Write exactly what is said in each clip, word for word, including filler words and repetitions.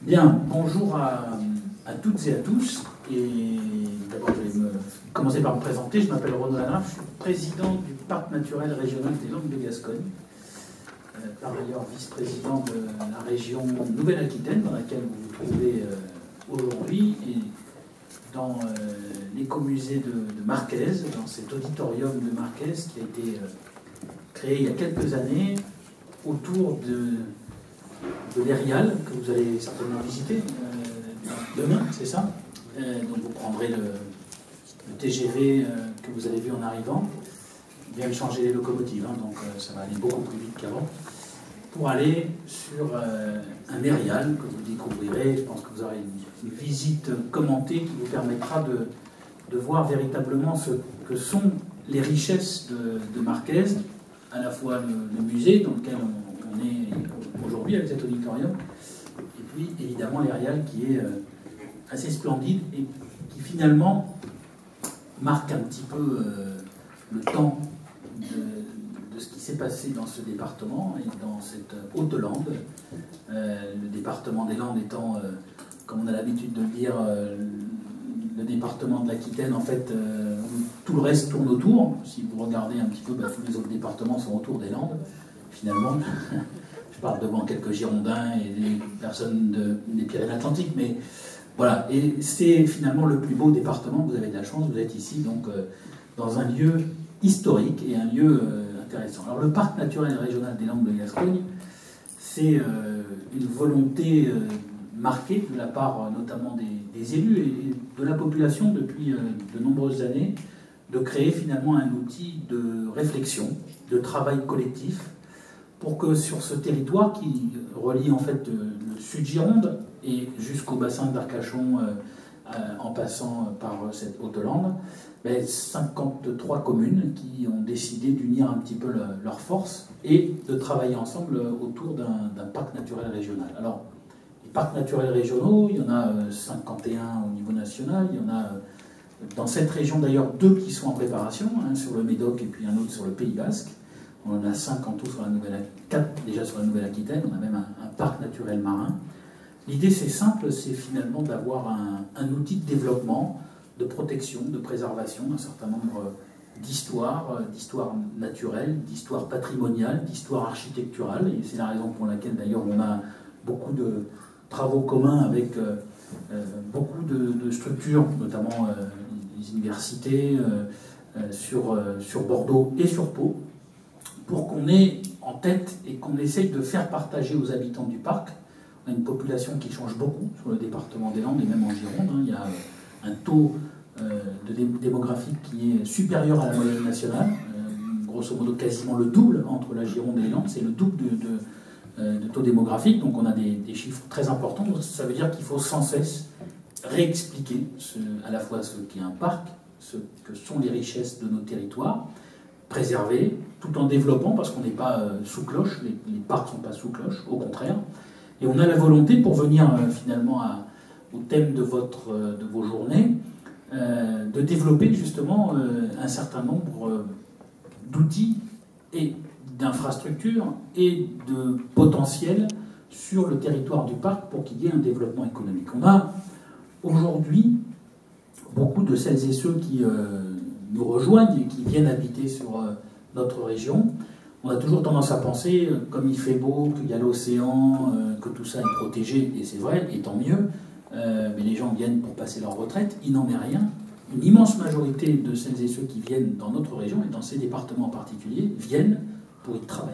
Bien, bonjour à, à toutes et à tous. Et d'abord, je vais me, commencer par me présenter. Je m'appelle Renaud Lanard, je suis président du Parc naturel régional des Landes de Gascogne. Euh, par ailleurs, vice-président de la région Nouvelle-Aquitaine, dans laquelle vous vous trouvez euh, aujourd'hui, et dans euh, l'écomusée de, de Marquez, dans cet auditorium de Marquez qui a été euh, créé il y a quelques années autour de, de l'Erial, que vous allez certainement visiter euh, demain, c'est ça euh, Donc vous prendrez le, le T G V euh, que vous avez vu en arrivant. Ils viennent changer les locomotives, hein, donc euh, ça va aller beaucoup plus vite qu'avant, pour aller sur euh, un Erial que vous découvrirez. Je pense que vous aurez une, une visite commentée qui vous permettra de, de voir véritablement ce que sont les richesses de, de Marquez, à la fois le, le musée dans lequel on, on est aujourd'hui avec cet auditorium, et puis évidemment l'Erial qui est euh, assez splendide et qui finalement marque un petit peu euh, le temps de, de ce qui s'est passé dans ce département et dans cette Haute-Lande. Euh, le département des Landes étant, euh, comme on a l'habitude de le dire, euh, le département de l'Aquitaine, en fait, euh, où tout le reste tourne autour. Si vous regardez un petit peu, bah, tous les autres départements sont autour des Landes, finalement. Je parle devant quelques Girondins et des personnes de, des Pyrénées-Atlantiques, mais voilà. Et c'est finalement le plus beau département. Vous avez de la chance, vous êtes ici, donc, euh, dans un lieu historique et un lieu euh, intéressant. Alors, le parc naturel régional des Landes de Gascogne, c'est euh, une volonté euh, marquée de la part euh, notamment des, des élus et de la population depuis euh, de nombreuses années, de créer finalement un outil de réflexion, de travail collectif, pour que sur ce territoire qui relie en fait le sud Gironde et jusqu'au bassin d'Arcachon, euh, euh, en passant par cette Haute-Lande, ben, cinquante-trois communes qui ont décidé d'unir un petit peu le, leurs forces et de travailler ensemble autour d'un parc naturel régional. Alors, les parcs naturels régionaux, il y en a cinquante et un au niveau national, il y en a dans cette région d'ailleurs deux qui sont en préparation, un sur le Médoc et puis un autre sur le Pays Basque. On en a cinq en tout sur la Nouvelle, quatre déjà sur la Nouvelle-Aquitaine, on a même un, un parc naturel marin. L'idée c'est simple, c'est finalement d'avoir un, un outil de développement, de protection, de préservation, un certain nombre d'histoires, d'histoires naturelles, d'histoires patrimoniales, d'histoires architecturales, et c'est la raison pour laquelle d'ailleurs on a beaucoup de travaux communs avec euh, euh, beaucoup de, de structures, notamment euh, les universités euh, euh, sur, euh, sur Bordeaux et sur Pau, pour qu'on ait en tête et qu'on essaye de faire partager aux habitants du parc. On a une population qui change beaucoup sur le département des Landes et même en Gironde. Hein. Il y a un taux euh, de dé démographique qui est supérieur à la moyenne nationale, euh, grosso modo quasiment le double entre la Gironde et les Landes, c'est le double de, de, euh, de taux démographique, donc on a des, des chiffres très importants. Donc ça veut dire qu'il faut sans cesse réexpliquer ce, à la fois ce qu'est un parc, ce que sont les richesses de nos territoires, préserver, tout en développant, parce qu'on n'est pas euh, sous cloche, les, les parcs ne sont pas sous cloche, au contraire. Et on a la volonté, pour venir euh, finalement à, au thème de, votre, euh, de vos journées, euh, de développer justement euh, un certain nombre euh, d'outils et d'infrastructures et de potentiel sur le territoire du parc pour qu'il y ait un développement économique. On a aujourd'hui beaucoup de celles et ceux qui euh, nous rejoignent et qui viennent habiter sur euh, notre région. On a toujours tendance à penser, euh, comme il fait beau, qu'il y a l'océan, euh, que tout ça est protégé, et c'est vrai, et tant mieux, euh, mais les gens viennent pour passer leur retraite, il n'en est rien. Une immense majorité de celles et ceux qui viennent dans notre région, et dans ces départements en particulier, viennent pour y travailler.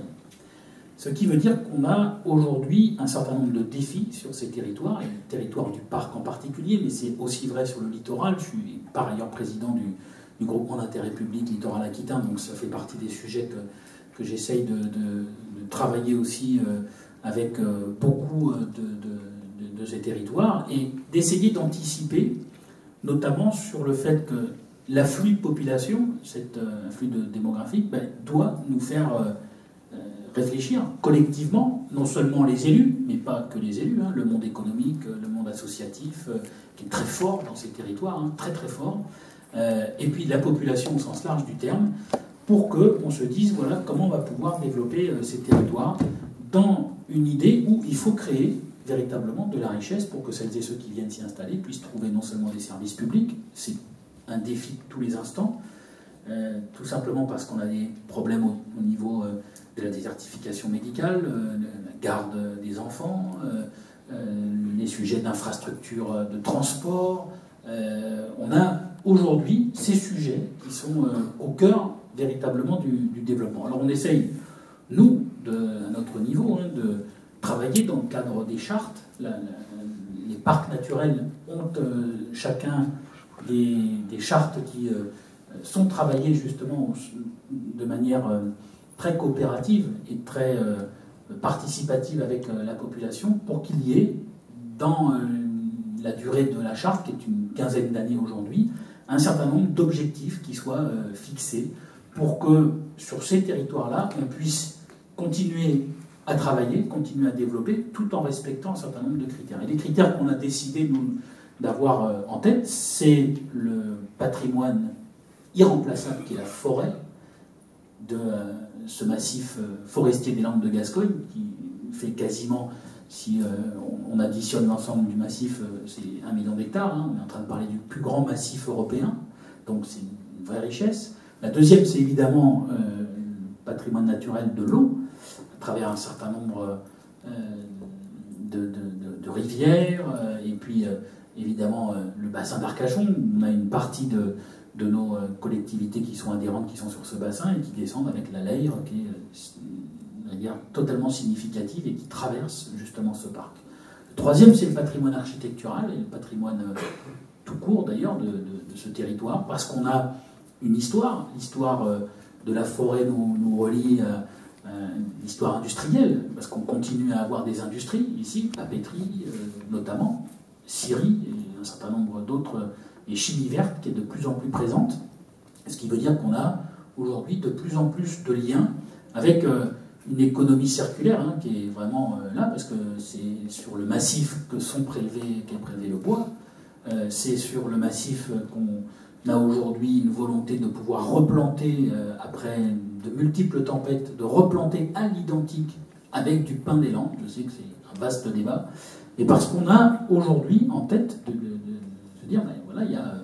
Ce qui veut dire qu'on a aujourd'hui un certain nombre de défis sur ces territoires, et le territoire du parc en particulier, mais c'est aussi vrai sur le littoral. Je suis par ailleurs président du, du groupement d'intérêt public Littoral Aquitain, donc ça fait partie des sujets que, que j'essaye de, de, de travailler aussi euh, avec euh, beaucoup de, de, de, de ces territoires, et d'essayer d'anticiper, notamment sur le fait que l'afflux de population, cet euh, afflux de démographique, ben, doit nous faire euh, réfléchir collectivement, non seulement les élus, mais pas que les élus, hein, le monde économique, le monde associatif, euh, qui est très fort dans ces territoires, hein, très très fort, euh, et puis la population au sens large du terme, pour qu'on se dise, voilà, comment on va pouvoir développer euh, ces territoires dans une idée où il faut créer véritablement de la richesse pour que celles et ceux qui viennent s'y installer puissent trouver non seulement des services publics, c'est un défi de tous les instants, euh, tout simplement parce qu'on a des problèmes au, au niveau euh, de la désertification médicale, euh, de la garde des enfants, euh, euh, les sujets d'infrastructure de transport. Euh, on a aujourd'hui ces sujets qui sont euh, au cœur véritablement du, du développement. Alors on essaye, nous, de, à notre niveau, hein, de travailler dans le cadre des chartes. La, la, les parcs naturels ont euh, chacun des, des chartes qui euh, sont travaillées justement de manière euh, très coopérative et très euh, participative avec euh, la population pour qu'il y ait, dans euh, la durée de la charte, qui est une quinzaine d'années aujourd'hui, un certain nombre d'objectifs qui soient euh, fixés pour que sur ces territoires-là, on puisse continuer à travailler, continuer à développer, tout en respectant un certain nombre de critères. Et les critères qu'on a décidé, nous, d'avoir euh, en tête, c'est le patrimoine irremplaçable qui est la forêt, de euh, ce massif euh, forestier des Landes de Gascogne, qui fait quasiment, si euh, on additionne l'ensemble du massif, euh, c'est un million d'hectares. Hein. On est en train de parler du plus grand massif européen, donc c'est une vraie richesse. La deuxième, c'est évidemment euh, le patrimoine naturel de l'eau, à travers un certain nombre euh, de, de, de, de rivières, euh, et puis euh, évidemment euh, le bassin d'Arcachon. On a une partie de, de nos euh, collectivités qui sont adhérentes, qui sont sur ce bassin et qui descendent avec la Leyre, qui est euh, une rivière totalement significative et qui traverse justement ce parc. Le troisième, c'est le patrimoine architectural et le patrimoine euh, tout court d'ailleurs de, de, de ce territoire, parce qu'on a une histoire, l'histoire euh, de la forêt nous, nous relie à euh, l'histoire industrielle, parce qu'on continue à avoir des industries ici, papeterie euh, notamment, scierie et un certain nombre d'autres, et chimie verte qui est de plus en plus présente, ce qui veut dire qu'on a aujourd'hui de plus en plus de liens avec euh, une économie circulaire hein, qui est vraiment euh, là, parce que c'est sur le massif que sont prélevés, qu'est prélevé le bois, euh, c'est sur le massif qu'on a aujourd'hui une volonté de pouvoir replanter, euh, après de multiples tempêtes, de replanter à l'identique avec du pin des Landes. Je sais que c'est un vaste débat, et parce qu'on a aujourd'hui en tête de, de, de, de se dire, ben, voilà, il y a euh,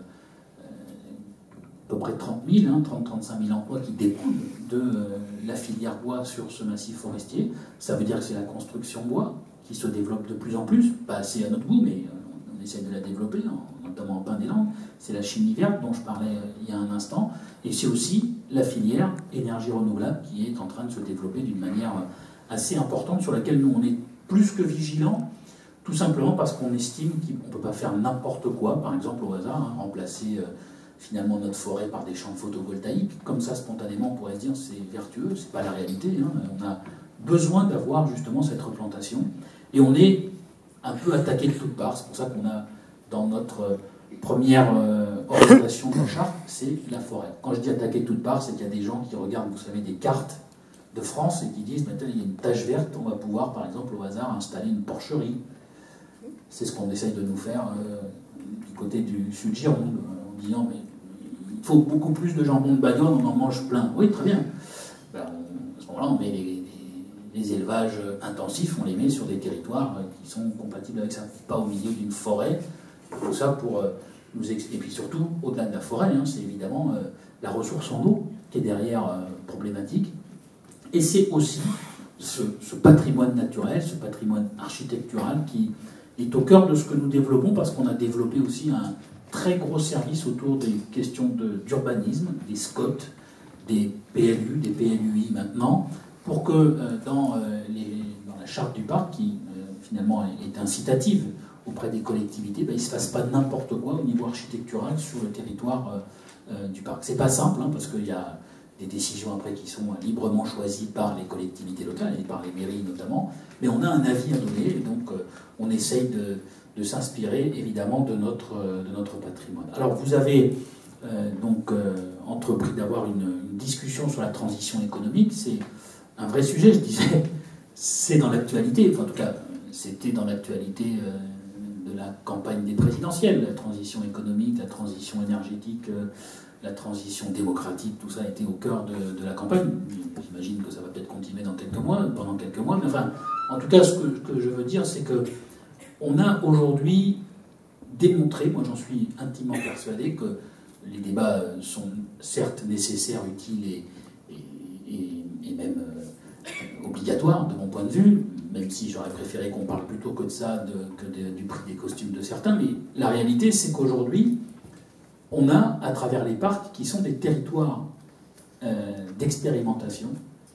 à peu près trente mille, hein, trente à trente-cinq mille emplois qui découlent de euh, la filière bois sur ce massif forestier. Ça veut dire que c'est la construction bois qui se développe de plus en plus, pas assez à notre goût, mais euh, on essaie de la développer, en, notamment en pin des Landes. C'est la chimie verte dont je parlais euh, il y a un instant, et c'est aussi la filière énergie renouvelable qui est en train de se développer d'une manière euh, assez importante, sur laquelle nous on est plus que vigilants, tout simplement parce qu'on estime qu'on ne peut pas faire n'importe quoi, par exemple au hasard, hein, remplacer euh, finalement notre forêt par des champs photovoltaïques. Comme ça, spontanément, on pourrait se dire c'est vertueux, c'est pas la réalité. Hein. On a besoin d'avoir justement cette replantation. Et on est un peu attaqué de toutes parts. C'est pour ça qu'on a, dans notre première euh, orientation de la charte, c'est la forêt. Quand je dis attaqué de toutes parts, c'est qu'il y a des gens qui regardent, vous savez, des cartes de France et qui disent maintenant il y a une tache verte, on va pouvoir, par exemple, au hasard, installer une porcherie. C'est ce qu'on essaye de nous faire euh, du côté du sud Gironde, en disant mais il faut beaucoup plus de jambon de Bayonne, on en mange plein. Oui, très bien. Ben, on, à ce moment-là, on met les, les, les élevages intensifs, on les met sur des territoires qui sont compatibles avec ça, pas au milieu d'une forêt. Tout ça pour euh, nous expliquer. Et puis surtout, au-delà de la forêt, hein, c'est évidemment euh, la ressource en eau qui est derrière euh, problématique. Et c'est aussi ce, ce patrimoine naturel, ce patrimoine architectural qui est au cœur de ce que nous développons, parce qu'on a développé aussi un très gros service autour des questions d'urbanisme, des S C O T, des P L U, des P L U I maintenant, pour que euh, dans, euh, les, dans la charte du parc, qui euh, finalement est incitative auprès des collectivités, ben, il ne se fasse pas n'importe quoi au niveau architectural sur le territoire euh, euh, du parc. C'est pas simple, hein, parce qu'il y a des décisions après qui sont librement choisies par les collectivités locales et par les mairies notamment, mais on a un avis à donner, et donc euh, on essaye de, de s'inspirer évidemment de notre, euh, de notre patrimoine. Alors vous avez euh, donc euh, entrepris d'avoir une, une discussion sur la transition économique, c'est un vrai sujet, je disais, c'est dans l'actualité, enfin en tout cas c'était dans l'actualité euh, de la campagne des présidentielles, la transition économique, la transition énergétique, euh, la transition démocratique, tout ça a été au cœur de, de la campagne. J'imagine que ça va peut-être continuer dans quelques mois, pendant quelques mois, mais enfin, en tout cas, ce que, que je veux dire, c'est que On a aujourd'hui démontré, moi j'en suis intimement persuadé, que les débats sont certes nécessaires, utiles et, et, et, et même euh, obligatoires de mon point de vue, même si j'aurais préféré qu'on parle plutôt que de ça, de, que de, du prix des costumes de certains, mais la réalité c'est qu'aujourd'hui, on a, à travers les parcs, qui sont des territoires euh, d'expérimentation,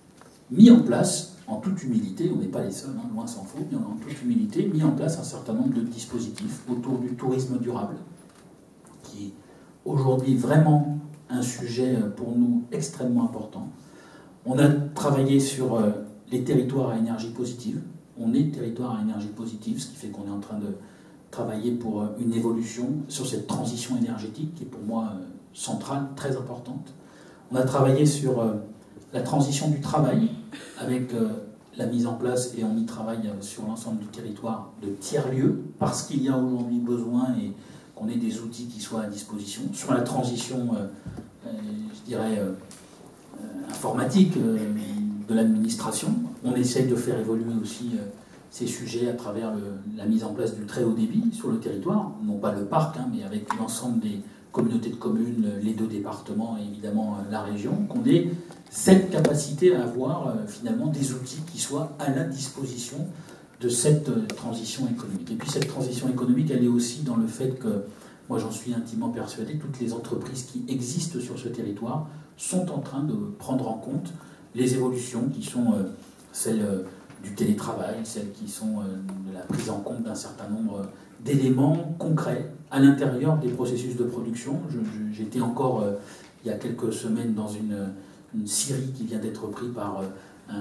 mis en place, en toute humilité, on n'est pas les seuls, hein, loin s'en faut, mais en toute humilité, mis en place un certain nombre de dispositifs autour du tourisme durable, qui est aujourd'hui vraiment un sujet pour nous extrêmement important. On a travaillé sur euh, les territoires à énergie positive. On est territoire à énergie positive, ce qui fait qu'on est en train de travailler pour euh, une évolution sur cette transition énergétique qui est pour moi euh, centrale, très importante. On a travaillé sur euh, la transition du travail avec euh, la mise en place, et on y travaille euh, sur l'ensemble du territoire, de tiers-lieux, parce qu'il y a aujourd'hui besoin et qu'on ait des outils qui soient à disposition. Sur la transition, euh, euh, je dirais, euh, euh, informatique euh, de l'administration, on essaye de faire évoluer aussi euh, ces sujets à travers le, la mise en place du très haut débit sur le territoire, non pas le parc, hein, mais avec l'ensemble des communautés de communes, les deux départements et évidemment la région, qu'on ait cette capacité à avoir euh, finalement des outils qui soient à la disposition de cette euh, transition économique. Et puis cette transition économique, elle est aussi dans le fait que, moi j'en suis intimement persuadé, toutes les entreprises qui existent sur ce territoire sont en train de prendre en compte les évolutions qui sont euh, celles euh, du télétravail, celles qui sont euh, de la prise en compte d'un certain nombre d'éléments concrets à l'intérieur des processus de production. J'étais encore, euh, il y a quelques semaines, dans une, une Syrie qui vient d'être prise par euh,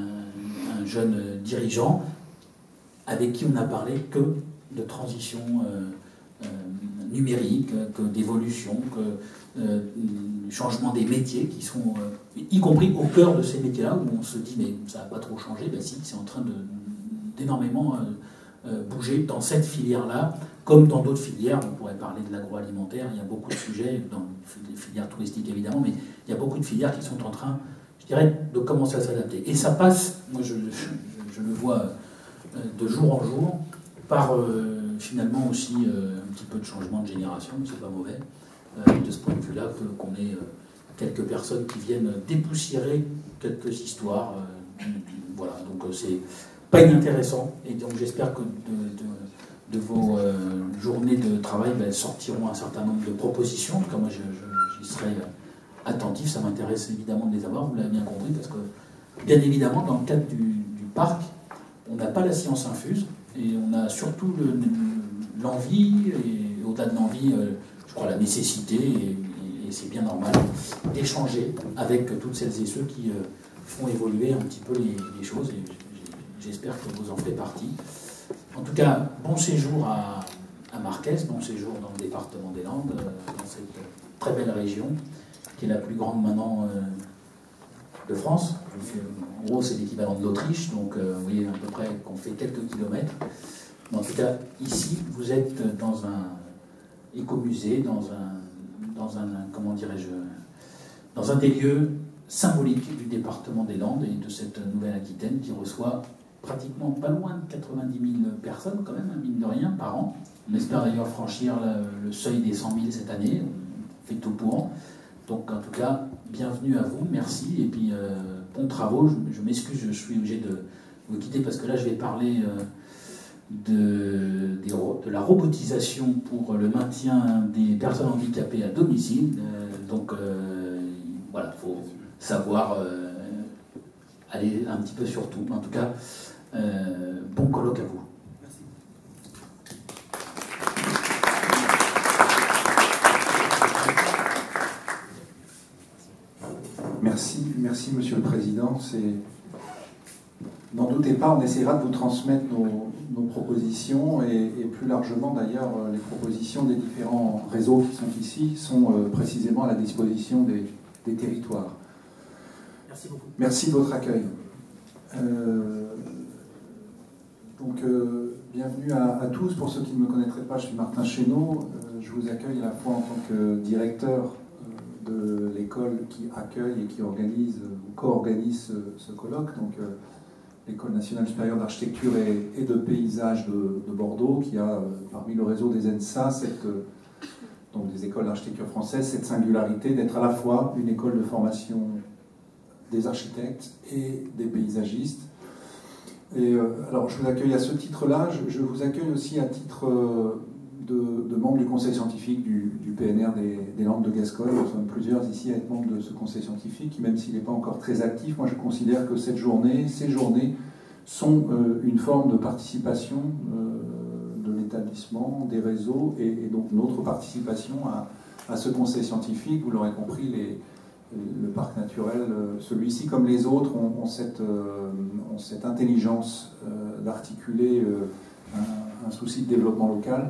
un, un jeune dirigeant avec qui on n'a parlé que de transition euh, euh, numérique, que d'évolution, que euh, changement des métiers qui sont, euh, y compris au cœur de ces métiers-là, où on se dit mais ça n'a pas trop changé, ben si, c'est en train d'énormément euh, euh, bouger dans cette filière-là, comme dans d'autres filières. On pourrait parler de l'agroalimentaire, il y a beaucoup de sujets, dans les filières touristiques évidemment, mais il y a beaucoup de filières qui sont en train, je dirais, de commencer à s'adapter. Et ça passe, moi je, je, je le vois euh, de jour en jour, par euh, finalement aussi euh, un petit peu de changement de génération, c'est pas mauvais, euh, de ce point de vue-là, qu'on ait euh, quelques personnes qui viennent dépoussiérer quelques histoires. Euh, voilà, donc euh, c'est pas inintéressant, et donc j'espère que de, de, de vos euh, journées de travail ben, sortiront un certain nombre de propositions. En tout cas, moi j'y serai attentif, ça m'intéresse évidemment de les avoir, vous l'avez bien compris, parce que bien évidemment, dans le cadre du, du parc, on n'a pas la science infuse, et on a surtout l'envie, et au-delà de l'envie, euh, je crois la nécessité, et, et c'est bien normal, d'échanger avec toutes celles et ceux qui euh, font évoluer un petit peu les, les choses, et j'espère que vous en ferez partie. En tout cas, bon séjour à, à Marquès, bon séjour dans le département des Landes, euh, dans cette très belle région, qui est la plus grande maintenant euh, de France. Donc, en gros, c'est l'équivalent de l'Autriche, donc euh, vous voyez à peu près qu'on fait quelques kilomètres. Mais en tout cas, ici, vous êtes dans un écomusée, dans un, dans un comment dirais-je, dans un des lieux symboliques du département des Landes et de cette Nouvelle-Aquitaine qui reçoit pratiquement pas loin de quatre-vingt-dix mille personnes, quand même, mine de rien, par an. On espère d'ailleurs franchir le, le seuil des cent mille cette année, on fait tout pour. Donc en tout cas, bienvenue à vous, merci, et puis euh, bons travaux. Je, je m'excuse, je suis obligé de vous quitter parce que là je vais parler euh, de, des, de la robotisation pour le maintien des personnes handicapées à domicile. Euh, donc euh, voilà, il faut savoir euh, aller un petit peu sur tout. En tout cas, euh, bon colloque à vous. Merci, merci Monsieur le Président. N'en doutez pas, on essaiera de vous transmettre nos, nos propositions et, et plus largement d'ailleurs les propositions des différents réseaux qui sont ici sont euh, précisément à la disposition des, des territoires. Merci beaucoup. Merci de votre accueil. Euh, donc, euh, bienvenue à, à tous. Pour ceux qui ne me connaîtraient pas, je suis Martin Chénaud. Euh, je vous accueille à la fois en tant que directeur de l'école qui accueille et qui organise ou co-organise ce, ce colloque, donc euh, l'École nationale supérieure d'architecture et, et de paysage de, de Bordeaux, qui a, parmi le réseau des ENSA, cette, donc des écoles d'architecture françaises, cette singularité d'être à la fois une école de formation des architectes et des paysagistes. Et euh, alors, je vous accueille à ce titre-là. Je, je vous accueille aussi à titre euh, de, de membre du conseil scientifique du, du P N R des, des Landes de Gascogne. Nous sommes plusieurs ici à être membres de ce conseil scientifique, qui, même s'il n'est pas encore très actif, moi je considère que cette journée, ces journées sont euh, une forme de participation euh, de l'établissement, des réseaux, et, et donc notre participation à, à ce conseil scientifique. Vous l'aurez compris, les le parc naturel, celui-ci comme les autres, ont, ont, cette, euh, ont cette intelligence euh, d'articuler euh, un, un souci de développement local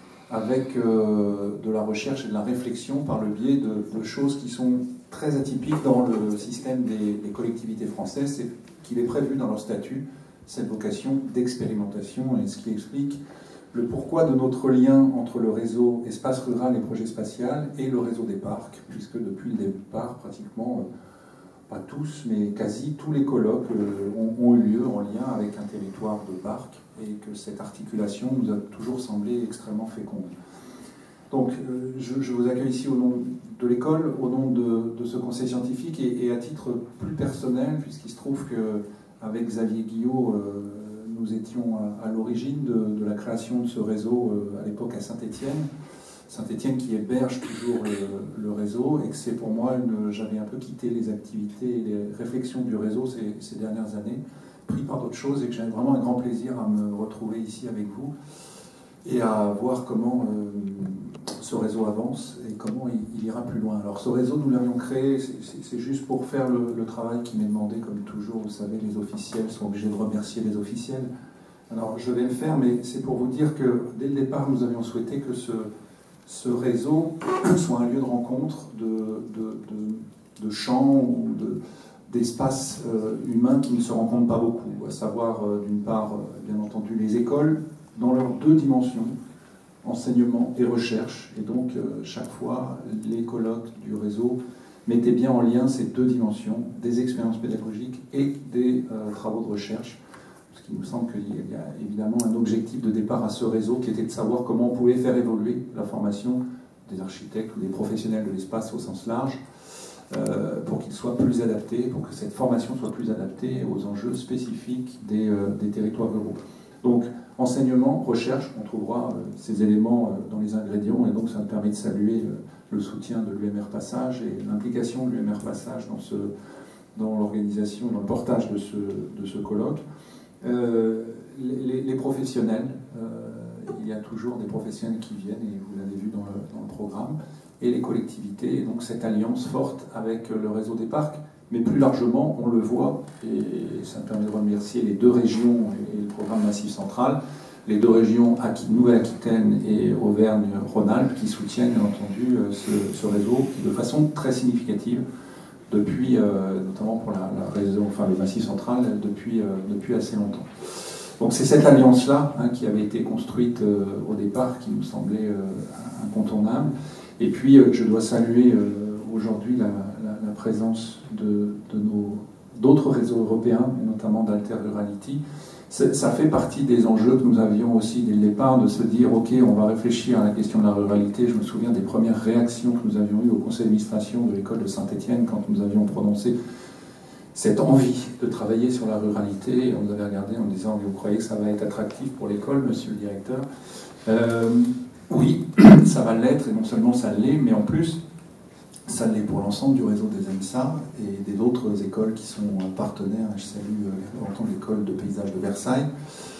avec euh, de la recherche et de la réflexion par le biais de, de choses qui sont très atypiques dans le système des, des collectivités françaises, c'est qu'il est prévu dans leur statut cette vocation d'expérimentation, et ce qui explique le pourquoi de notre lien entre le réseau espace rural et projet spatial et le réseau des parcs, puisque depuis le départ, pratiquement, euh, pas tous, mais quasi tous les colloques euh, ont, ont eu lieu en lien avec un territoire de parc, et que cette articulation nous a toujours semblé extrêmement féconde. Donc, euh, je, je vous accueille ici au nom de l'école, au nom de, de ce conseil scientifique, et, et à titre plus personnel, puisqu'il se trouve qu'avec Xavier Guillot, euh, nous étions à, à l'origine de, de la création de ce réseau euh, à l'époque à Saint-Étienne. Saint-Étienne qui héberge toujours le, le réseau, et que c'est pour moi, j'avais un peu quitté les activités et les réflexions du réseau ces, ces dernières années, pris par d'autres choses, et que j'avais vraiment un grand plaisir à me retrouver ici avec vous et à voir comment euh, ce réseau avance et comment il, il ira plus loin. Alors ce réseau, nous l'avions créé, c'est juste pour faire le, le travail qui m'est demandé, comme toujours, vous savez, les officiels sont obligés de remercier les officiels. Alors je vais le faire, mais c'est pour vous dire que dès le départ, nous avions souhaité que ce, ce réseau soit un lieu de rencontre, de, de, de, de champs ou d'espaces euh, humains qui ne se rencontrent pas beaucoup, à savoir euh, d'une part, euh, bien entendu, les écoles, dans leurs deux dimensions, enseignement et recherche. Et donc, euh, chaque fois, les colloques du réseau mettaient bien en lien ces deux dimensions, des expériences pédagogiques et des euh, travaux de recherche. Parce qu'il nous semble qu'il y a évidemment un objectif de départ à ce réseau qui était de savoir comment on pouvait faire évoluer la formation des architectes ou des professionnels de l'espace au sens large, euh, pour qu'ils soient plus adaptés, pour que cette formation soit plus adaptée aux enjeux spécifiques des, euh, des territoires ruraux. Donc, enseignement, recherche, on trouvera euh, ces éléments euh, dans les ingrédients, et donc ça me permet de saluer euh, le soutien de l'U M R Passage et l'implication de l'U M R Passage dans, ce, dans l'organisation, dans le portage de ce, de ce colloque. Euh, les, les professionnels, euh, il y a toujours des professionnels qui viennent, et vous l'avez vu dans le, dans le programme, et les collectivités, et donc cette alliance forte avec le réseau des parcs. Mais plus largement, on le voit, et ça me permet de remercier les deux régions et le programme Massif Central, les deux régions Nouvelle-Aquitaine et Auvergne-Rhône-Alpes qui soutiennent bien entendu ce, ce réseau qui, de façon très significative, depuis, euh, notamment pour la, la réseau, enfin, le Massif Central, depuis, euh, depuis assez longtemps. Donc c'est cette alliance-là hein, qui avait été construite euh, au départ, qui nous semblait euh, incontournable. Et puis euh, je dois saluer euh, aujourd'hui la, la, la présence de, de nos d'autres réseaux européens, et notamment d'Alter Rurality. Ça fait partie des enjeux que nous avions aussi dès le départ, de se dire, ok, on va réfléchir à la question de la ruralité. Je me souviens des premières réactions que nous avions eues au conseil d'administration de l'école de Saint-Étienne quand nous avions prononcé cette envie de travailler sur la ruralité. Et on nous avait regardé en disant, vous croyez que ça va être attractif pour l'école, monsieur le directeur? euh, Oui, ça va l'être, et non seulement ça l'est, mais en plus, ça l'est pour l'ensemble du réseau des ENSA et des autres écoles qui sont partenaires. Je salue longtemps l'école de paysage de Versailles.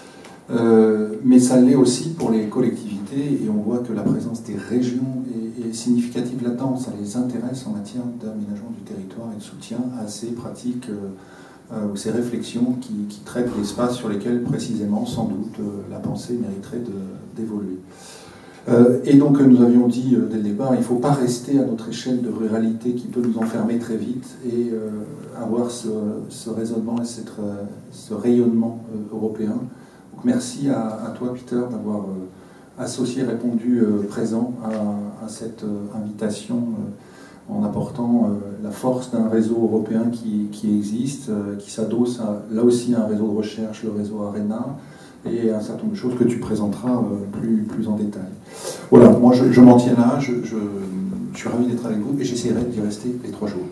Euh, mais ça l'est aussi pour les collectivités, et on voit que la présence des régions est, est significative là-dedans. Ça les intéresse en matière d'aménagement du territoire et de soutien à ces pratiques euh, ou ces réflexions qui, qui traitent l'espace sur lesquels précisément, sans doute, euh, la pensée mériterait d'évoluer. Euh, et donc nous avions dit euh, dès le départ, il ne faut pas rester à notre échelle de ruralité qui peut nous enfermer très vite, et euh, avoir ce, ce raisonnement et cette, euh, ce rayonnement euh, européen. Donc merci à, à toi Peter d'avoir euh, associé, répondu euh, présent à, à cette euh, invitation en apportant euh, la force d'un réseau européen qui, qui existe, euh, qui s'adosse là aussi à un réseau de recherche, le réseau ARENA, et un certain nombre de choses que tu présenteras euh, plus, plus en détail. Voilà, moi je, je m'en tiens là, je, je, je suis ravi d'être avec vous et j'essaierai d'y rester les trois jours.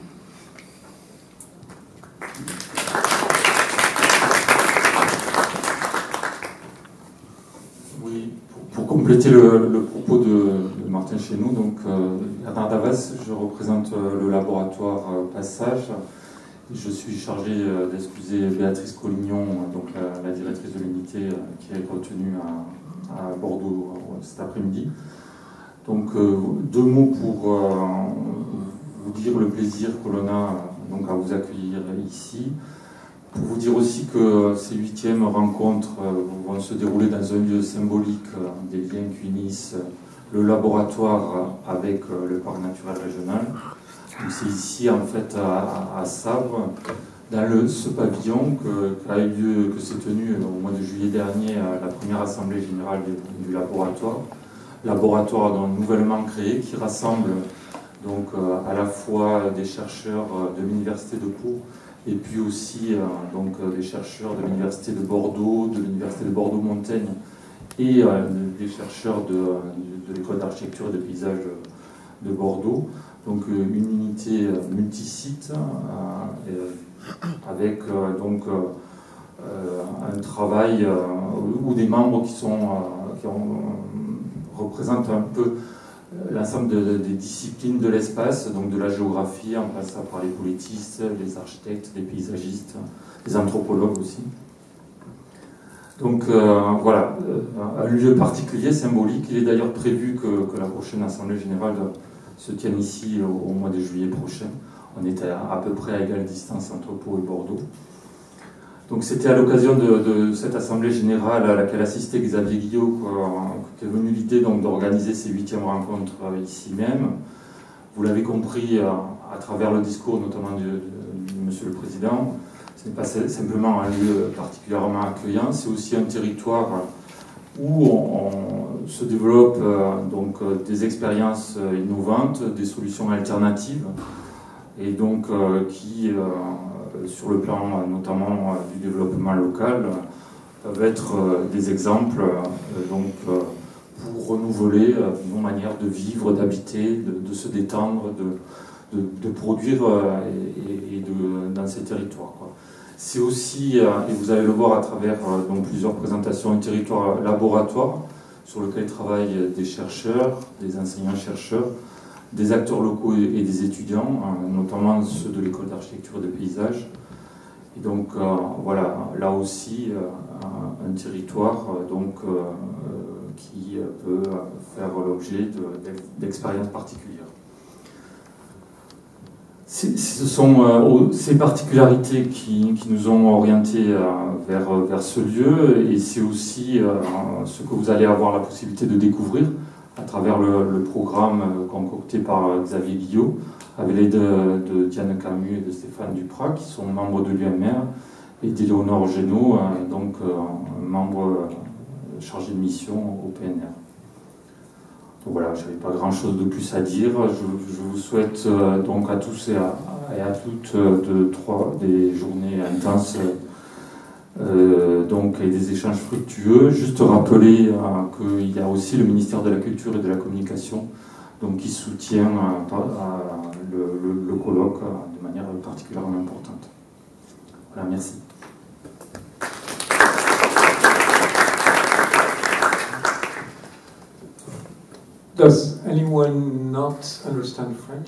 Oui, pour, pour compléter le, le propos de, de Martin Chesneau, donc euh, Bernard Davas, je représente euh, le laboratoire euh, Passage. Je suis chargé euh, d'excuser Béatrice Collignon, donc la, la directrice de l'unité euh, qui est retenue à, à Bordeaux euh, cet après-midi. Donc euh, deux mots pour euh, vous dire le plaisir que l'on a euh, donc, à vous accueillir ici. Pour vous dire aussi que ces huitièmes rencontres euh, vont se dérouler dans un lieu symbolique euh, des liens qui unissent le laboratoire avec euh, le parc naturel régional. C'est ici en fait à, à Sabre, dans le, ce pavillon que, qu'a eu lieu, que s'est tenue au mois de juillet dernier la première assemblée générale du, du laboratoire. Laboratoire donc, nouvellement créé qui rassemble donc à la fois des chercheurs de l'université de Pau et puis aussi donc des chercheurs de l'université de Bordeaux, de l'université de Bordeaux-Montaigne et des chercheurs de, de l'école d'architecture et de paysage de Bordeaux. Donc une unité multisite euh, avec euh, donc euh, un travail euh, où des membres qui sont euh, qui ont, représentent un peu l'ensemble de, de, des disciplines de l'espace, donc de la géographie, en passant par les politistes, les architectes, les paysagistes, les anthropologues aussi. Donc euh, voilà, un lieu particulier, symbolique. Il est d'ailleurs prévu que, que la prochaine Assemblée Générale se tienne ici au, au mois de juillet prochain. On était à, à peu près à égale distance entre Pau et Bordeaux. Donc c'était à l'occasion de, de cette Assemblée Générale à laquelle assistait Xavier Guillot qu'est venue l'idée d'organiser ces huitièmes rencontres ici même. Vous l'avez compris à travers le discours notamment de, de, de Monsieur le Président, ce n'est pas simplement un lieu particulièrement accueillant, c'est aussi un territoire où on, on se développe euh, donc, euh, des expériences euh, innovantes, des solutions alternatives, et donc euh, qui, euh, sur le plan euh, notamment euh, du développement local, euh, peuvent être euh, des exemples euh, donc, euh, pour renouveler euh, nos manières de vivre, d'habiter, de, de se détendre, de, de, de produire euh, et, et de, dans ces territoires, quoi. C'est aussi, et vous allez le voir à travers donc, plusieurs présentations, un territoire laboratoire sur lequel travaillent des chercheurs, des enseignants-chercheurs, des acteurs locaux et des étudiants, notamment ceux de l'école d'architecture et de paysage. Et donc euh, voilà, là aussi, un, un territoire donc, euh, qui peut faire l'objet d'expériences particulières. Ce sont euh, ces particularités qui, qui nous ont orientés euh, vers, vers ce lieu, et c'est aussi euh, ce que vous allez avoir la possibilité de découvrir à travers le, le programme euh, concocté par Xavier Guillot, avec l'aide de, de Diane Camus et de Stéphane Duprat, qui sont membres de l'U M R, et d'Éléonore Génaud, euh, donc euh, membre euh, chargé de mission au P N R. Voilà, je n'avais pas grand-chose de plus à dire. Je, je vous souhaite euh, donc à tous et à, et à toutes euh, de, trois, des journées intenses euh, donc, et des échanges fructueux. Juste rappeler euh, qu'il y a aussi le ministère de la Culture et de la Communication donc, qui soutient euh, euh, le, le, le colloque euh, de manière particulièrement importante. Voilà, merci. Does anyone not understand French?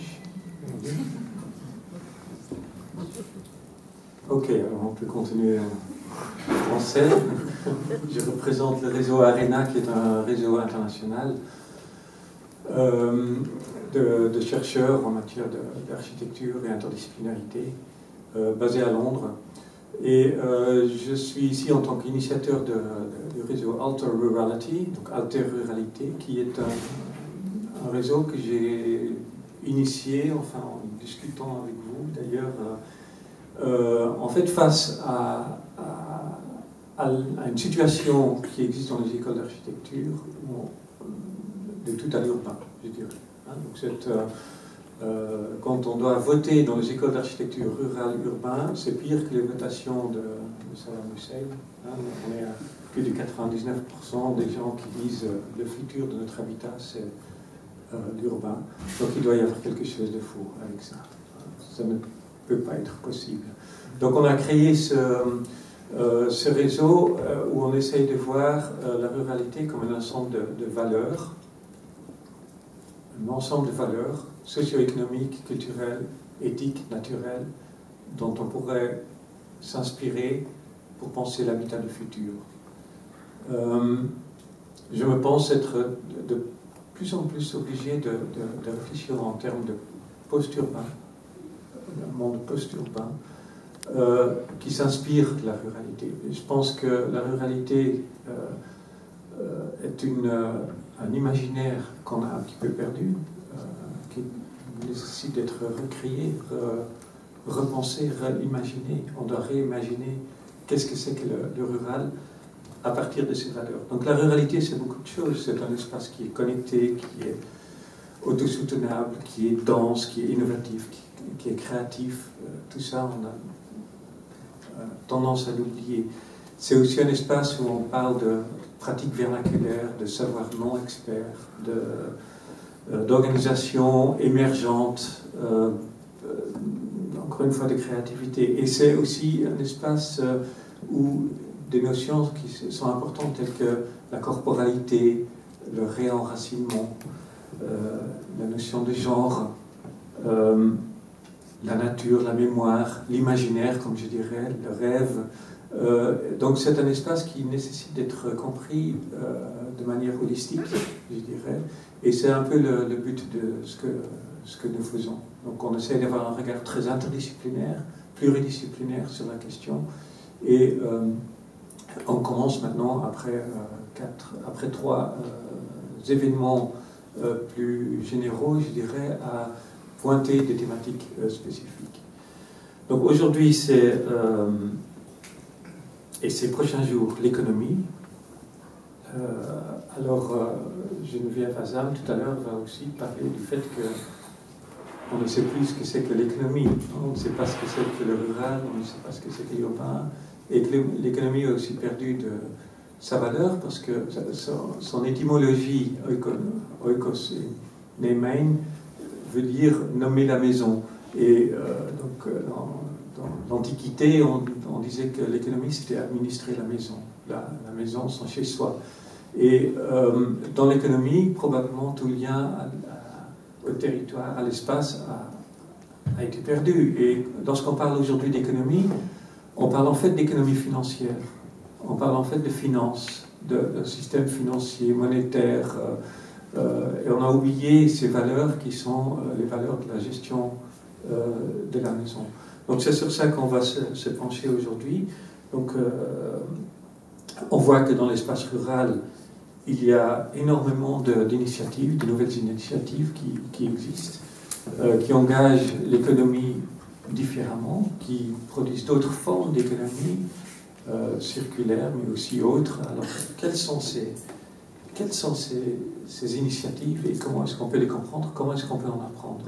Ok, alors on peut continuer en français. Je représente le réseau ARENA, qui est un réseau international euh, de, de chercheurs en matière d'architecture et interdisciplinarité, euh, basé à Londres. Et euh, je suis ici en tant qu'initiateur de, de, du réseau Alter Rurality, donc Alter Ruralité, qui est un, un réseau que j'ai initié, enfin en discutant avec vous d'ailleurs, euh, euh, en fait face à, à, à une situation qui existe dans les écoles d'architecture, de tout à l'urbain, je dirais. Hein, donc cette, euh, Euh, quand on doit voter dans les écoles d'architecture rurale urbain, c'est pire que les votations de, de Saddam Hussein. Hein, on est à plus de quatre-vingt-dix-neuf pour cent des gens qui disent euh, le futur de notre habitat, c'est euh, l'urbain. Donc il doit y avoir quelque chose de faux avec ça. Ça ne peut pas être possible. Donc on a créé ce, euh, ce réseau euh, où on essaye de voir euh, la ruralité comme un ensemble de, de valeurs, un ensemble de valeurs socio-économiques, culturelles, éthiques, naturelles, dont on pourrait s'inspirer pour penser l'habitat du futur. Euh, je me pense être de, de plus en plus obligé de, de, de réfléchir en termes de post-urbain, un monde post-urbain, euh, qui s'inspire de la ruralité. Et je pense que la ruralité euh, euh, est une, euh, un imaginaire qu'on a un petit peu perdu, euh, qui nécessite d'être recréé, re, repensé, réimaginé. On doit réimaginer qu'est-ce que c'est que le, le rural à partir de ses valeurs. Donc la ruralité, c'est beaucoup de choses. C'est un espace qui est connecté, qui est autosoutenable, qui est dense, qui est innovatif, qui, qui est créatif. Euh, tout ça, on a euh, tendance à l'oublier. C'est aussi un espace où on parle de pratiques vernaculaires, de savoir non experts, de, euh, d'organisations émergentes, euh, euh, encore une fois de créativité. Et c'est aussi un espace euh, où des notions qui sont importantes telles que la corporalité, le réenracinement, euh, la notion de genre, euh, la nature, la mémoire, l'imaginaire, comme je dirais, le rêve. Euh, donc c'est un espace qui nécessite d'être compris euh, de manière holistique, je dirais, et c'est un peu le, le but de ce que, ce que nous faisons. Donc on essaie d'avoir un regard très interdisciplinaire, pluridisciplinaire sur la question, et euh, on commence maintenant, après, euh, quatre, après trois euh, événements euh, plus généraux, je dirais, à pointer des thématiques euh, spécifiques. Donc aujourd'hui, c'est, euh, et ces prochains jours, l'économie. Euh, alors, euh, Geneviève Azam, tout à l'heure, va aussi parler du fait que on ne sait plus ce que c'est que l'économie, on ne sait pas ce que c'est que le rural, on ne sait pas ce que c'est que l'urbain, et que l'économie a aussi perdu de sa valeur parce que son, son étymologie, oikos et nemein, veut dire nommer la maison. Et euh, donc, dans, dans l'Antiquité, on, on disait que l'économie, c'était administrer la maison, la, la maison, son chez-soi. Et euh, dans l'économie, probablement tout lien à, à, au territoire, à l'espace, a, a été perdu. Et lorsqu'on parle aujourd'hui d'économie, on parle en fait d'économie financière, on parle en fait de finances, d'un système financier, monétaire, euh, euh, et on a oublié ces valeurs qui sont euh, les valeurs de la gestion euh, de la maison. Donc c'est sur ça qu'on va se, se pencher aujourd'hui. Donc euh, on voit que dans l'espace rural, il y a énormément d'initiatives, de, de nouvelles initiatives qui, qui existent, euh, qui engagent l'économie différemment, qui produisent d'autres formes d'économie euh, circulaire, mais aussi autres. Alors, quelles sont ces, quelles sont ces, ces initiatives et comment est-ce qu'on peut les comprendre? Comment est-ce qu'on peut en apprendre?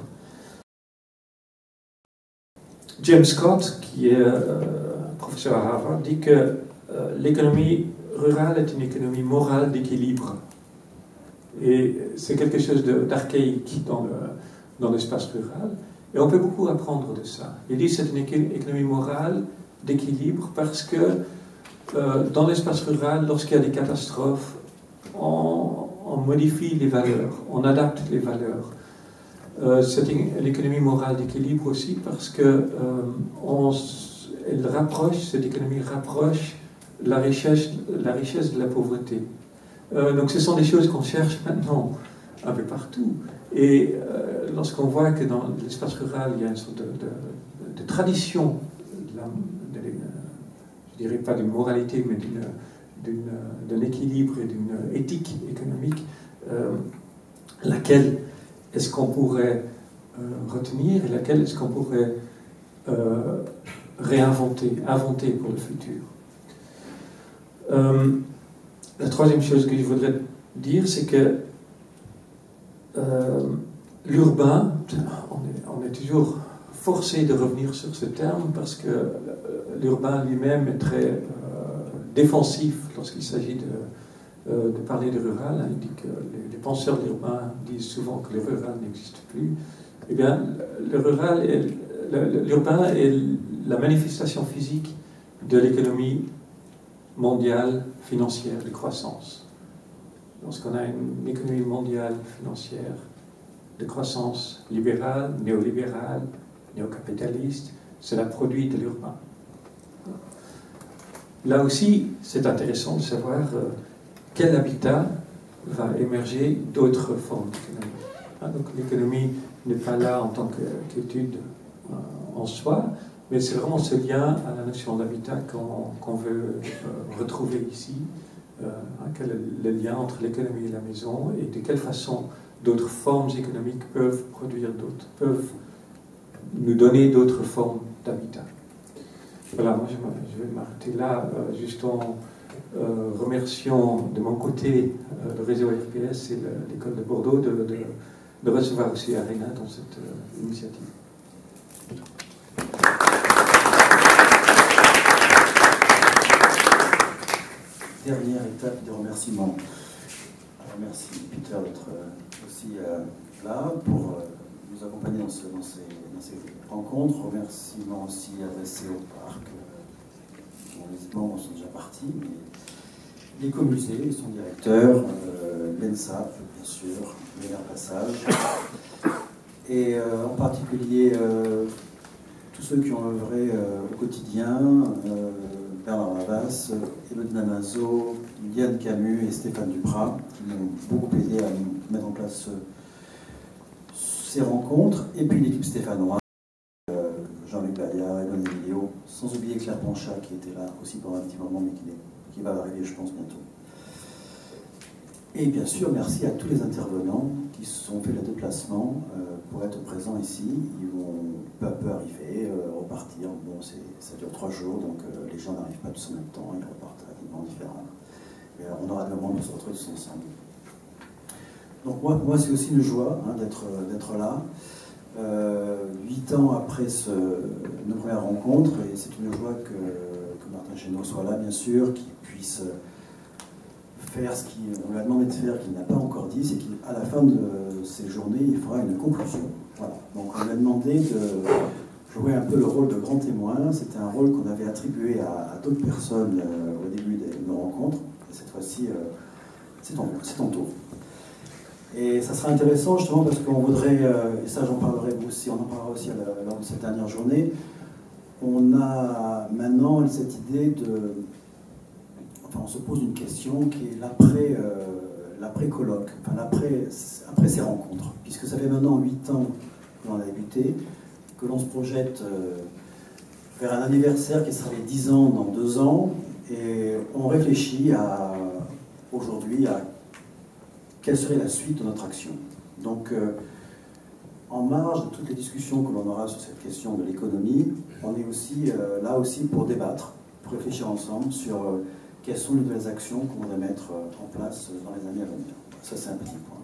James Scott, qui est euh, professeur à Harvard, dit que euh, l'économie rurale est une économie morale d'équilibre. Et c'est quelque chose d'archaïque dans le, dans l'espace rural. Et on peut beaucoup apprendre de ça. Il dit que c'est une économie morale d'équilibre parce que euh, dans l'espace rural, lorsqu'il y a des catastrophes, on, on modifie les valeurs, on adapte les valeurs. Euh, c'est l'économie morale d'équilibre aussi parce que euh, on, elle rapproche, cette économie rapproche la richesse, la richesse de la pauvreté. Euh, donc ce sont des choses qu'on cherche maintenant un peu partout. Et euh, lorsqu'on voit que dans l'espace rural, il y a une sorte de, de, de tradition, de la, de, de, je dirais pas d'une moralité, mais d'un équilibre et d'une éthique économique, euh, laquelle est-ce qu'on pourrait euh, retenir et laquelle est-ce qu'on pourrait euh, réinventer, inventer pour le futur. Euh, la troisième chose que je voudrais dire, c'est que Euh, l'urbain, on est toujours forcé de revenir sur ce terme parce que l'urbain lui-même est très euh, défensif lorsqu'il s'agit de, euh, de parler de rural. Il dit que les, les penseurs de l'urbain disent souvent que le rural n'existe plus. Eh bien, le rural, l'urbain est la manifestation physique de l'économie mondiale financière de croissance. Lorsqu'on a une économie mondiale financière de croissance libérale, néolibérale, néocapitaliste, cela produit de l'urbain. Là aussi, c'est intéressant de savoir euh, quel habitat va émerger d'autres formes d'économie. Hein, donc l'économie n'est pas là en tant qu'étude euh, en soi, mais c'est vraiment ce lien à la notion d'habitat qu'on qu'on veut euh, retrouver ici. Euh, hein, quel est le lien entre l'économie et la maison, et de quelle façon d'autres formes économiques peuvent produire d'autres, peuvent nous donner d'autres formes d'habitat. Voilà, moi je vais m'arrêter là, euh, juste en euh, remerciant de mon côté euh, le réseau F P S et l'école de Bordeaux de, de, de recevoir aussi Arena dans cette euh, initiative. Dernière étape de remerciement. Alors, merci Peter d'être aussi euh, là pour euh, nous accompagner dans, ce, dans, ces, dans ces rencontres. Remerciements aussi adressés au parc, euh, dont les membres sont déjà partis, mais l'écomusée et son directeur, euh, l'E N S A P, bien sûr, Léonard Passage, et euh, en particulier euh, tous ceux qui ont œuvré euh, au quotidien, euh, Bernard Lavas, Elodie Namazo, Yann Camus et Stéphane Duprat, qui m'ont beaucoup aidé à mettre en place ce, ces rencontres, et puis l'équipe stéphanoise, euh, Jean-Luc Badia, Evan Emilio, sans oublier Claire Ponchat qui était là aussi pendant un petit moment, mais qui, est, qui va arriver, je pense, bientôt. Et bien sûr, merci à tous les intervenants qui se sont fait le déplacement euh, pour être présents ici. Ils vont peu à peu arriver, euh, repartir. Bon, ça dure trois jours, donc euh, les gens n'arrivent pas tous en même temps, ils repartent à des moments différents. Mais euh, on aura des moments pour se retrouver tous ensemble. Donc moi, moi c'est aussi une joie hein, d'être là. Euh, huit ans après ce, nos premières rencontres, et c'est une joie que, que Martin Chesneau soit là, bien sûr, qu'il puisse faire ce qu'on lui a demandé de faire, qu'il n'a pas encore dit, c'est qu'à la fin de ces journées, il fera une conclusion. Voilà. Donc on lui a demandé de jouer un peu le rôle de grand témoin. C'était un rôle qu'on avait attribué à, à d'autres personnes euh, au début de nos rencontres. Et cette fois-ci, euh, c'est ton, ton tour. Et ça sera intéressant justement parce qu'on voudrait, euh, et ça j'en parlerai aussi, on en parlera aussi à la, lors de cette dernière journée, on a maintenant cette idée de... Enfin, on se pose une question qui est l'après euh, l'après-colloque, enfin, l'après, après ces rencontres, puisque ça fait maintenant huit ans que l'on a débuté, que l'on se projette euh, vers un anniversaire qui sera les dix ans dans deux ans, et on réfléchit à aujourd'hui à quelle serait la suite de notre action. Donc, euh, en marge de toutes les discussions que l'on aura sur cette question de l'économie, on est aussi euh, là aussi pour débattre, pour réfléchir ensemble sur euh, quelles sont les nouvelles actions qu'on voudrait mettre en place dans les années à venir. Ça, c'est un petit point.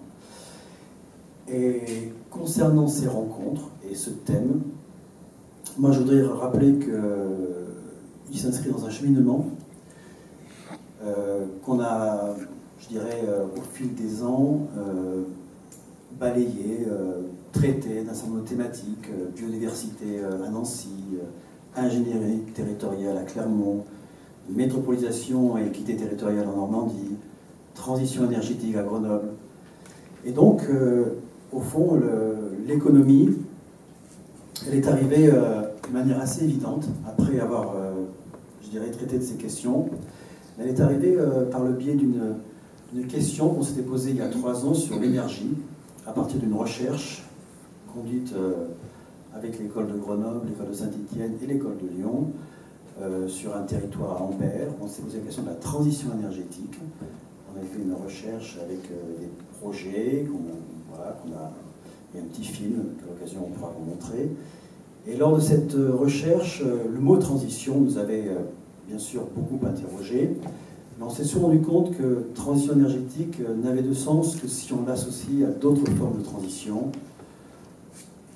Et concernant ces rencontres et ce thème, moi, je voudrais rappeler qu'il s'inscrit dans un cheminement euh, qu'on a, je dirais, euh, au fil des ans, euh, balayé, euh, traité d'un certain nombre de thématiques, euh, biodiversité euh, à Nancy, euh, ingénierie territoriale à Clermont, métropolisation et équité territoriale en Normandie, transition énergétique à Grenoble. Et donc, euh, au fond, l'économie, elle est arrivée euh, de manière assez évidente, après avoir, euh, je dirais, traité de ces questions. Elle est arrivée euh, par le biais d'une question qu'on s'était posée il y a trois ans sur l'énergie, à partir d'une recherche conduite euh, avec l'école de Grenoble, l'école de Saint-Étienne et l'école de Lyon, Euh, sur un territoire à Ampère. On s'est posé la question de la transition énergétique. On a fait une recherche avec euh, des projets, qu'on voilà, qu'on a, il y a un petit film qu'à l'occasion on pourra vous montrer. Et lors de cette recherche, euh, le mot transition nous avait euh, bien sûr beaucoup interrogé, mais on s'est souvent rendu compte que transition énergétique euh, n'avait de sens que si on l'associe à d'autres formes de transition,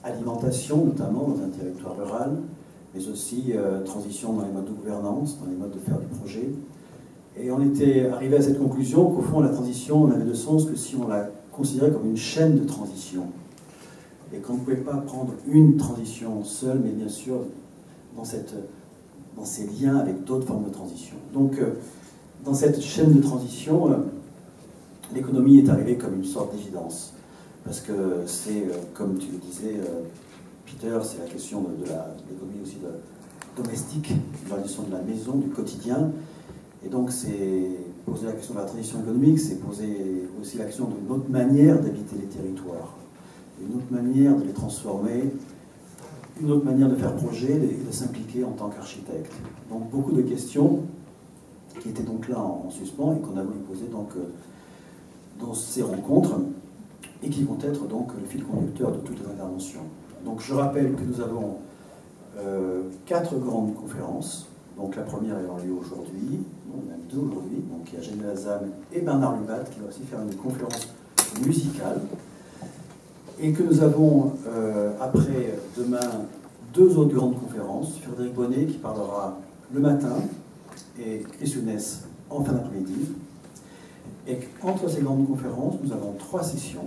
alimentation, notamment dans un territoire rural, mais aussi euh, transition dans les modes de gouvernance, dans les modes de faire du projet. Et on était arrivé à cette conclusion qu'au fond, la transition n'avait de sens que si on la considérait comme une chaîne de transition. Et qu'on ne pouvait pas prendre une transition seule, mais bien sûr dans, cette, dans ces liens avec d'autres formes de transition. Donc, euh, dans cette chaîne de transition, euh, l'économie est arrivée comme une sorte d'évidence. Parce que c'est, euh, comme tu le disais, euh, Peter, c'est la question de, de l'économie aussi de, domestique, de la question de la maison, du quotidien. Et donc, c'est poser la question de la transition économique, c'est poser aussi la question d'une autre manière d'habiter les territoires, une autre manière de les transformer, une autre manière de faire projet et de s'impliquer en tant qu'architecte. Donc, beaucoup de questions qui étaient donc là en, en suspens et qu'on a voulu poser donc, euh, dans ces rencontres et qui vont être donc le fil conducteur de toutes les interventions. Donc, je rappelle que nous avons euh, quatre grandes conférences. Donc la première ayant lieu aujourd'hui, on en a deux aujourd'hui, donc il y a Geneviève Azam et Bernard Lubat qui va aussi faire une conférence musicale, et que nous avons euh, après demain deux autres grandes conférences, Frédéric Bonnet qui parlera le matin et Chris Younes en fin d'après-midi, et entre ces grandes conférences nous avons trois sessions.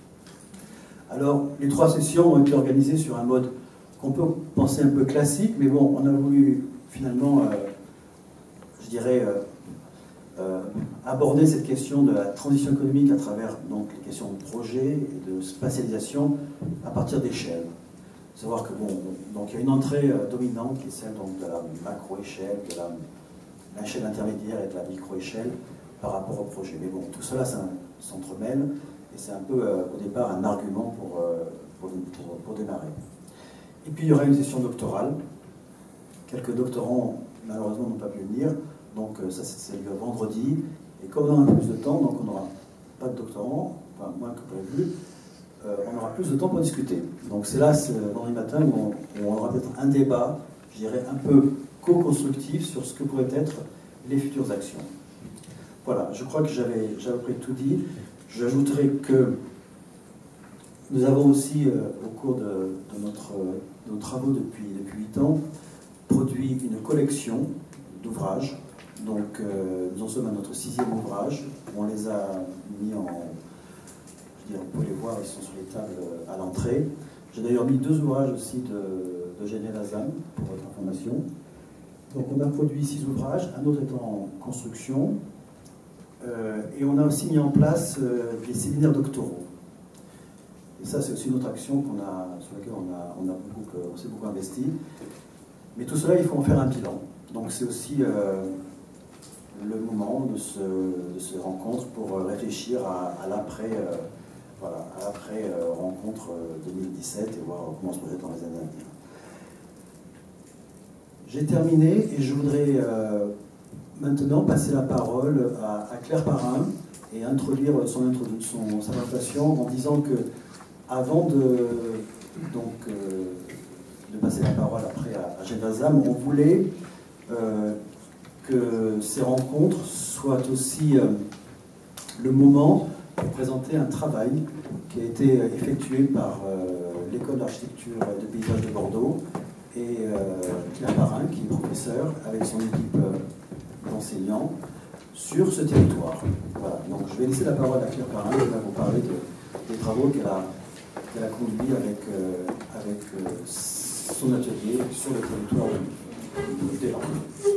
Alors les trois sessions ont été organisées sur un mode qu'on peut penser un peu classique, mais bon, on a voulu finalement, euh, je dirais, euh, euh, aborder cette question de la transition économique à travers donc, les questions de projet et de spatialisation à partir d'échelle. Savoir que, bon, donc il y a une entrée euh, dominante qui est celle donc, de la macro-échelle, de la l'échelle intermédiaire et de la micro-échelle par rapport au projet. Mais bon, tout cela s'entremêle et c'est un peu, euh, au départ, un argument pour, euh, pour, pour, pour démarrer. Et puis il y aura une session doctorale. Quelques doctorants, malheureusement, n'ont pas pu venir, donc ça, c'est le vendredi. Et comme on aura un peu plus de temps, donc on n'aura pas de doctorants, enfin moins que prévu, euh, on aura plus de temps pour discuter. Donc c'est là, vendredi matin, où on, où on aura peut-être un débat, je dirais, un peu co-constructif sur ce que pourraient être les futures actions. Voilà, je crois que j'avais à peu près tout dit. J'ajouterai que nous avons aussi, euh, au cours de, de, notre, de nos travaux depuis huit ans, produit une collection d'ouvrages. Donc, euh, nous en sommes à notre sixième ouvrage. On les a mis en... Je veux dire, vous pouvez les voir, ils sont sur les tables à l'entrée. J'ai d'ailleurs mis deux ouvrages aussi de, de Geneviève Azam, pour votre information. Donc, on a produit six ouvrages, un autre est en construction. Euh, et on a aussi mis en place euh, des séminaires doctoraux. Et ça, c'est aussi une autre action qu'on a, sur laquelle on, a, on, a beaucoup, on s'est beaucoup investi. Mais tout cela, il faut en faire un bilan. Donc c'est aussi euh, le moment de se, de se rencontre pour réfléchir à, à l'après euh, voilà, à l'après euh, rencontre deux mille dix-sept et voir comment on se projette dans les années à venir. J'ai terminé et je voudrais euh, maintenant passer la parole à, à Claire Parrain et introduire son, introduction, sa présentation en disant que avant de, donc, euh, de passer la parole après à, à Geneviève Azam, on voulait euh, que ces rencontres soient aussi euh, le moment pour présenter un travail qui a été effectué par euh, l'école d'architecture de paysage de Bordeaux et euh, Claire Parrain, qui est professeur, avec son équipe euh, d'enseignants, sur ce territoire. Voilà. Donc je vais laisser la parole à Claire Parrain, qui va vous parler de, des travaux qu'elle a, qu'elle a conduits avec, euh, avec euh, son atelier sur le territoire de, de, de